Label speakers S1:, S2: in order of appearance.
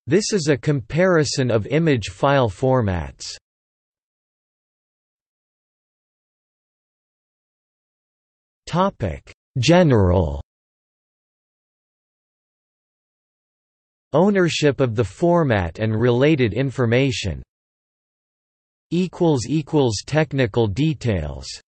S1: This is a comparison of image file formats. General ownership of the format and related information. Technical details.